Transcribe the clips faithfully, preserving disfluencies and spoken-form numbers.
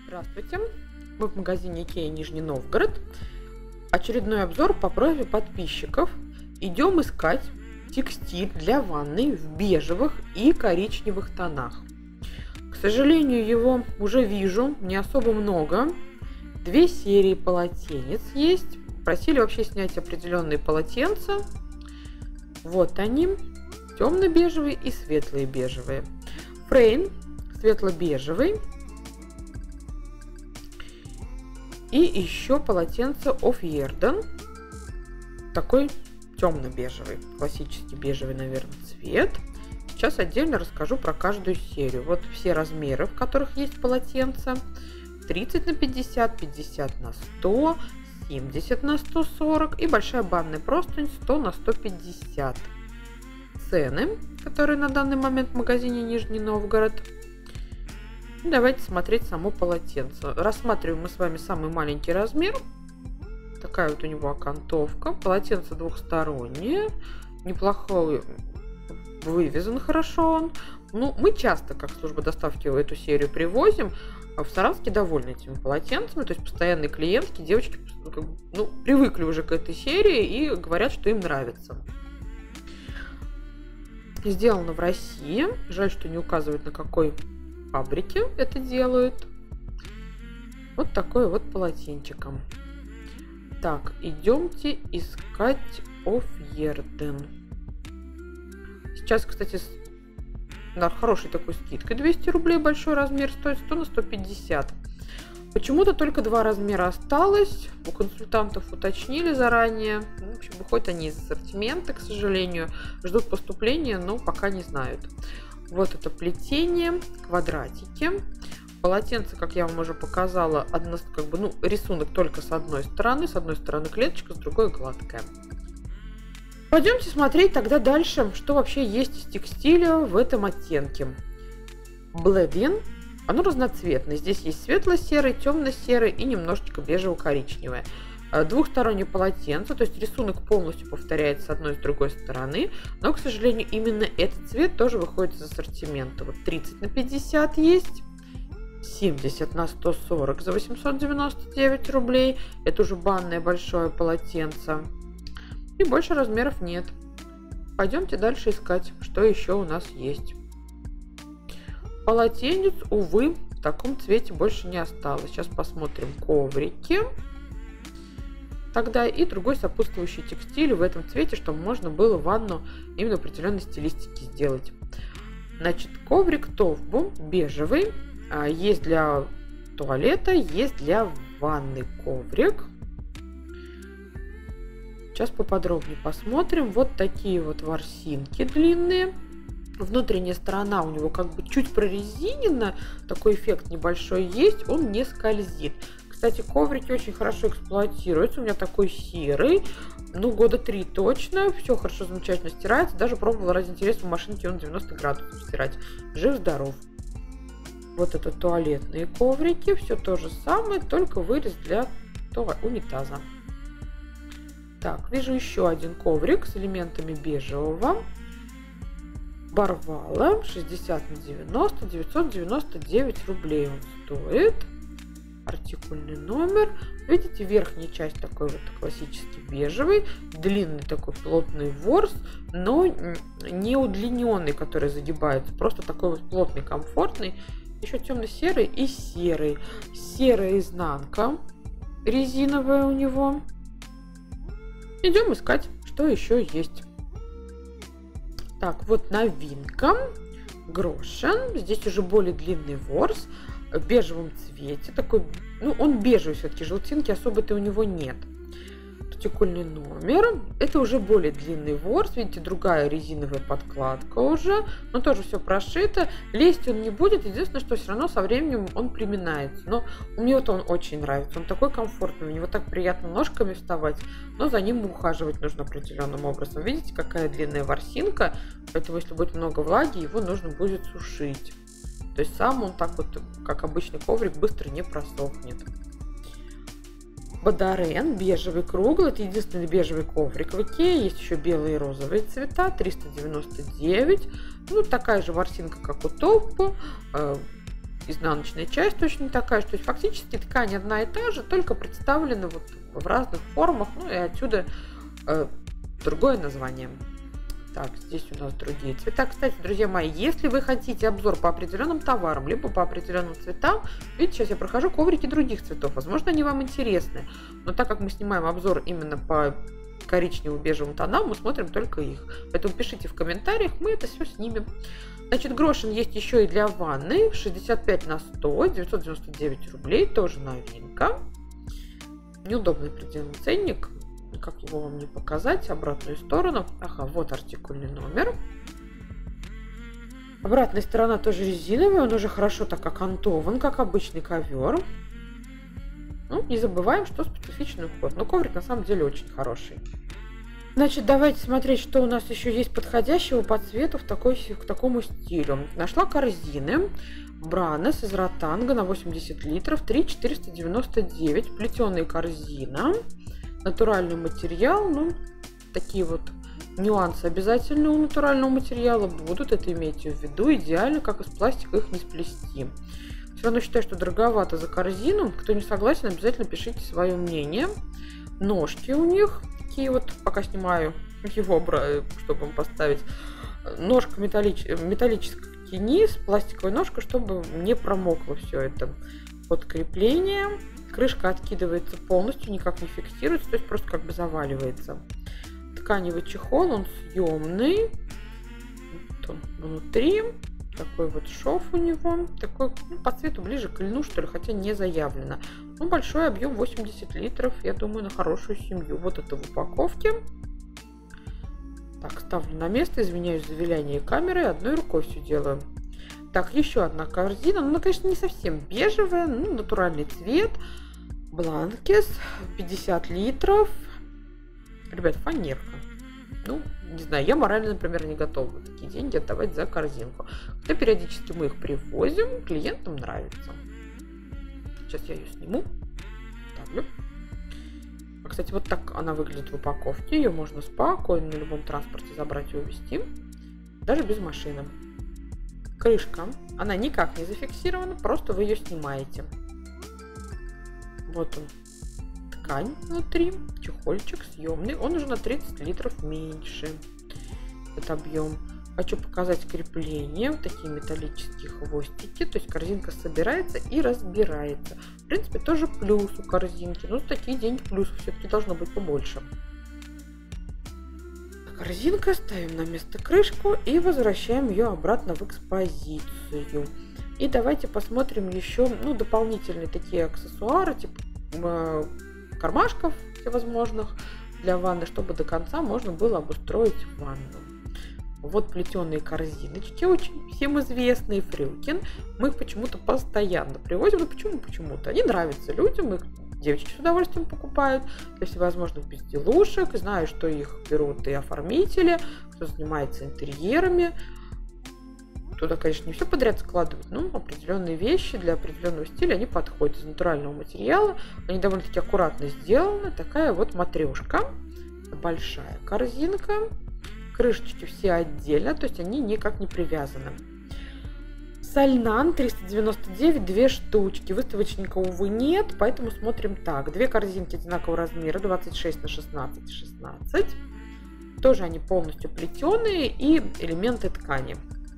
Здравствуйте! Мы в магазине Икеа Нижний Новгород. Очередной обзор по просьбе подписчиков. Идем искать текстиль для ванной в бежевых и коричневых тонах. К сожалению, его уже вижу не особо много. Две серии полотенец есть. Просили вообще снять определенные полотенца. Вот они. Темно-бежевые и светлые бежевые. Фрейм светло-бежевый. И еще полотенце Оф Ярден. Такой темно-бежевый. Классический бежевый, наверное, цвет. Сейчас отдельно расскажу про каждую серию. Вот все размеры, в которых есть полотенца. тридцать на пятьдесят, пятьдесят на сто, семьдесят на сто сорок и большая банная простынь сто на сто пятьдесят. Цены, которые на данный момент в магазине Нижний Новгород. Давайте смотреть само полотенце. Рассматриваем мы с вами самый маленький размер. Такая вот у него окантовка. Полотенце двухстороннее. Неплохой вывезен хорошо он. Ну, мы часто, как служба доставки, эту серию привозим. В Саранске довольны этими полотенцами. То есть постоянные клиентки, девочки, ну, привыкли уже к этой серии и говорят, что им нравится. Сделано в России. Жаль, что не указывают, на какой фабрике это делают. Вот такой вот полотенчиком. Так, идемте искать Оф Ярден. Сейчас, кстати, с на хорошей такой скидкой двести рублей большой размер стоит, сто на сто пятьдесят. Почему-то только два размера осталось. У консультантов уточнили заранее. В общем, выходят они из ассортимента, к сожалению. Ждут поступления, но пока не знают. Вот это плетение, квадратики. Полотенце, как я вам уже показала, одно, как бы, ну, рисунок только с одной стороны. С одной стороны клеточка, с другой гладкая. Пойдемте смотреть тогда дальше, что вообще есть из текстиля в этом оттенке. Бледин. Оно разноцветное. Здесь есть светло-серый, темно-серый и немножечко бежево-коричневое. Двухстороннее полотенце, то есть рисунок полностью повторяется с одной и с другой стороны, но, к сожалению, именно этот цвет тоже выходит из ассортимента. Вот тридцать на пятьдесят есть, семьдесят на сто сорок за восемьсот девяносто девять рублей. Это уже банное большое полотенце. И больше размеров нет. Пойдемте дальше искать, что еще у нас есть. Полотенец, увы, в таком цвете больше не осталось. Сейчас посмотрим коврики. Тогда и другой сопутствующий текстиль в этом цвете, чтобы можно было ванну именно определенной стилистики сделать. Значит, коврик Товбу бежевый. Есть для туалета, есть для ванны коврик. Сейчас поподробнее посмотрим. Вот такие вот ворсинки длинные. Внутренняя сторона у него как бы чуть прорезинена. Такой эффект небольшой есть. Он не скользит. Кстати, коврики очень хорошо эксплуатируются. У меня такой серый. Ну, года три точно. Все хорошо, замечательно стирается. Даже пробовала ради интереса в машинке он девяносто градусов стирать. Жив-здоров. Вот это туалетные коврики. Все то же самое, только вырез для унитаза. Так, вижу еще один коврик с элементами бежевого. Барвала шестьдесят на девяносто, девятьсот девяносто девять рублей он стоит. Артикульный номер. Видите, верхняя часть такой вот классический бежевый, длинный такой плотный ворс, но не удлиненный, который загибается, просто такой вот плотный, комфортный. Еще темно-серый и серый. Серая изнанка резиновая у него. Идем искать, что еще есть. Так, вот новинка. Грошен. Здесь уже более длинный ворс в бежевом цвете. Такой, ну, он бежевый все-таки, желтинки особо-то у него нет. Артикульный номер. Это уже более длинный ворс. Видите, другая резиновая подкладка уже. Но тоже все прошито. Лезть он не будет. Единственное, что все равно со временем он приминается. Но мне-то он очень нравится. Он такой комфортный. У него так приятно ножками вставать. Но за ним ухаживать нужно определенным образом. Видите, какая длинная ворсинка. Поэтому, если будет много влаги, его нужно будет сушить. То есть сам он так вот, как обычный коврик, быстро не просохнет. Бодарен, бежевый круглый, это единственный бежевый коврик в Икее, есть еще белые и розовые цвета, триста девяносто девять, ну такая же ворсинка, как у Товбу, изнаночная часть точно такая, что есть фактически ткань одна и та же, только представлена вот в разных формах, ну и отсюда э, другое название. Так, здесь у нас другие цвета. Кстати, друзья мои, если вы хотите обзор по определенным товарам, либо по определенным цветам, видите, сейчас я прохожу коврики других цветов. Возможно, они вам интересны. Но так как мы снимаем обзор именно по коричневым, бежевым тонам, мы смотрим только их. Поэтому пишите в комментариях, мы это все снимем. Значит, грошин есть еще и для ванны. шестьдесят пять на сто, девятьсот девяносто девять рублей. Тоже новинка. Неудобный предельный ценник. Как его вам не показать? Обратную сторону. Ага, вот артикульный номер. Обратная сторона тоже резиновая. Он уже хорошо так окантован, как обычный ковер. Ну, не забываем, что специфичный уход. Но коврик на самом деле очень хороший. Значит, давайте смотреть, что у нас еще есть подходящего по цвету в такой, к такому стилю. Нашла корзины. Бранес из ротанга на восемьдесят литров. три тысячи четыреста девяносто девять. Плетеная корзина. Натуральный материал, ну, такие вот нюансы обязательно у натурального материала будут, это имейте в виду, идеально, как из пластика их не сплести. Все равно считаю, что дороговато за корзину, кто не согласен, обязательно пишите свое мнение. Ножки у них, такие вот, пока снимаю его, чтобы вам поставить, ножка металлич... металлический низ, пластиковая ножка, чтобы не промокло все это под крепление. Крышка откидывается полностью, никак не фиксируется, то есть просто как бы заваливается. Тканевый чехол, он съемный. Вот он внутри. Такой вот шов у него. Такой, ну, по цвету ближе к льну, что ли, хотя не заявлено. Ну, большой объем восемьдесят литров, я думаю, на хорошую семью. Вот это в упаковке. Так, ставлю на место, извиняюсь за виляние камеры, одной рукой все делаю. Так, еще одна корзина. Ну, она, конечно, не совсем бежевая, ну, натуральный цвет. Бланкес, пятьдесят литров. Ребят, фанерка. Ну, не знаю, я морально, например, не готова такие деньги отдавать за корзинку. Хотя периодически мы их привозим, клиентам нравится. Сейчас я ее сниму. Ставлю. А, кстати, вот так она выглядит в упаковке. Ее можно спокойно на любом транспорте забрать и увезти. Даже без машины. Крышка. Она никак не зафиксирована, просто вы ее снимаете. Вот он. Ткань внутри. Чехольчик съемный. Он уже на тридцать литров меньше. Этот объем. Хочу показать крепление. Вот такие металлические хвостики. То есть корзинка собирается и разбирается. В принципе, тоже плюс у корзинки. Но такие деньги плюсов все-таки должно быть побольше. Корзинка, ставим на место крышку и возвращаем ее обратно в экспозицию. И давайте посмотрим еще, ну, дополнительные такие аксессуары, типа э, кармашков всевозможных для ванны, чтобы до конца можно было обустроить ванну. Вот плетеные корзиночки, очень всем известные, Фрюкин. Мы их почему-то постоянно привозим. Ну почему? Почему-то. Они нравятся людям, их девочки с удовольствием покупают для всевозможных безделушек. Знаю, что их берут и оформители, кто занимается интерьерами. Туда, конечно, не все подряд складывают, но определенные вещи для определенного стиля, они подходят из натурального материала. Они довольно-таки аккуратно сделаны. Такая вот матрешка. Большая корзинка. Крышечки все отдельно, то есть они никак не привязаны. Сальнан триста девяносто девять, две штучки. Выставочника, увы, нет, поэтому смотрим так. Две корзинки одинакового размера, двадцать шесть на шестнадцать, шестнадцать. Тоже они полностью плетеные и элементы ткани.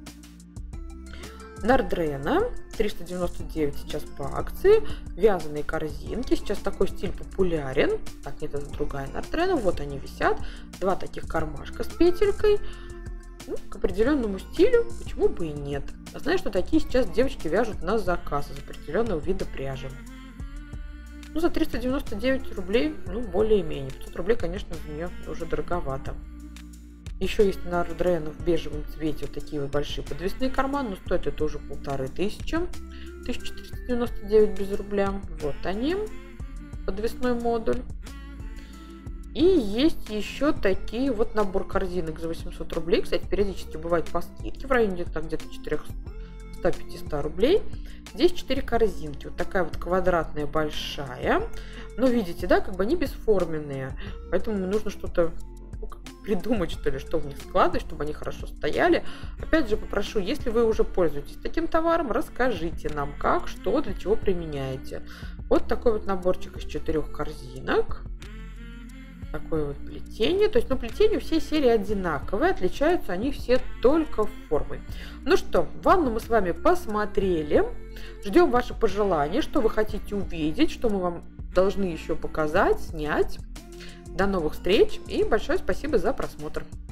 Нардрена триста девяносто девять сейчас по акции. Вязаные корзинки. Сейчас такой стиль популярен. Так, нет, это другая Нардрена. Вот они висят. Два таких кармашка с петелькой. Ну, к определенному стилю, почему бы и нет. Я знаю, что такие сейчас девочки вяжут на заказ из определенного вида пряжи. Ну, за триста девяносто девять рублей, ну, более-менее. пятьсот рублей, конечно, за нее уже дороговато. Еще есть Нардрена в бежевом цвете вот такие вот большие подвесные карманы, но стоит это уже полторы тысячи. тысяча четыреста девяносто девять без рубля. Вот они, подвесной модуль. И есть еще такие вот набор корзинок за восемьсот рублей. Кстати, периодически бывает по скидке в районе где-то где-то четыреста-пятьсот рублей. Здесь четыре корзинки. Вот такая вот квадратная большая. Но видите, да, как бы они бесформенные. Поэтому нужно что-то придумать, что ли, что в них складывать, чтобы они хорошо стояли. Опять же, попрошу, если вы уже пользуетесь таким товаром, расскажите нам, как, что, для чего применяете. Вот такой вот наборчик из четырех корзинок. Такое вот плетение. То есть, ну, плетение всей серии одинаковые, отличаются они все только формой. Ну что, ванну мы с вами посмотрели. Ждем ваши пожелания, что вы хотите увидеть, что мы вам должны еще показать, снять. До новых встреч и большое спасибо за просмотр.